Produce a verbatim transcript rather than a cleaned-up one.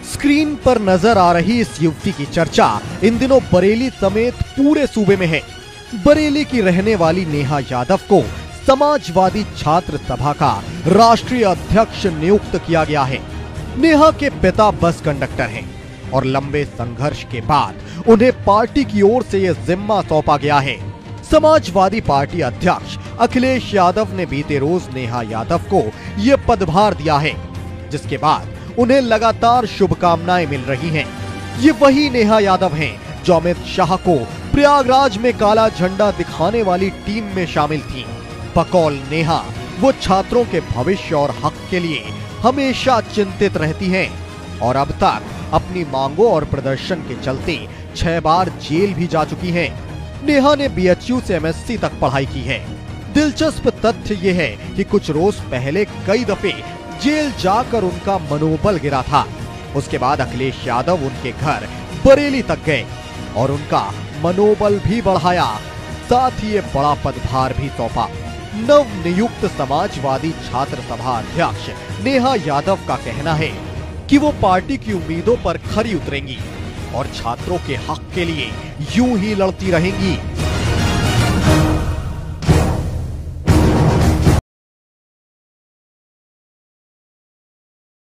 Screen पर नजर आ रही इस युवती की चर्चा इन दिनों बरेली समेत पूरे सूबे में है। बरेली की रहने वाली नेहा यादव को समाजवादी छात्र सभा का राष्ट्रीय अध्यक्ष नियुक्त किया गया है। नेहा के पिता बस कंडक्टर हैं और लंबे संघर्ष के बाद उन्हें पार्टी की ओर से यह जिम्मा सौंपा गया है। समाजवादी पार्टी अध्यक्ष अखिलेश यादव ने बीते रोज नेहा यादव को यह पदभार दिया है, जिसके बाद उन्हें लगातार शुभकामनाएं मिल रही हैं। ये वही नेहा यादव हैं जो अमित शाह को प्रयागराज में काला झंडा दिखाने वाली टीम में शामिल थीं। बकौल नेहा वो छात्रों के भविष्य और हक के लिए हमेशा चिंतित रहती हैं और अब तक अपनी मांगों और प्रदर्शन के चलते छह बार जेल भी जा चुकी हैं। नेहा ने बी एच यू से एम एस सी तक पढ़ाई की है। दिलचस्प तथ्य ये है कि कुछ रोज पहले कई दफे जेल जाकर उनका मनोबल गिरा था। उसके बाद अखिलेश यादव उनके घर बरेली तक गए और उनका मनोबल भी बढ़ाया, साथ ही ये बड़ा पदभार भी सौंपा। नव नियुक्त समाजवादी छात्र सभा अध्यक्ष नेहा यादव का कहना है कि वो पार्टी की उम्मीदों पर खरी उतरेंगी और छात्रों के हक के लिए यूं ही लड़ती रहेंगी।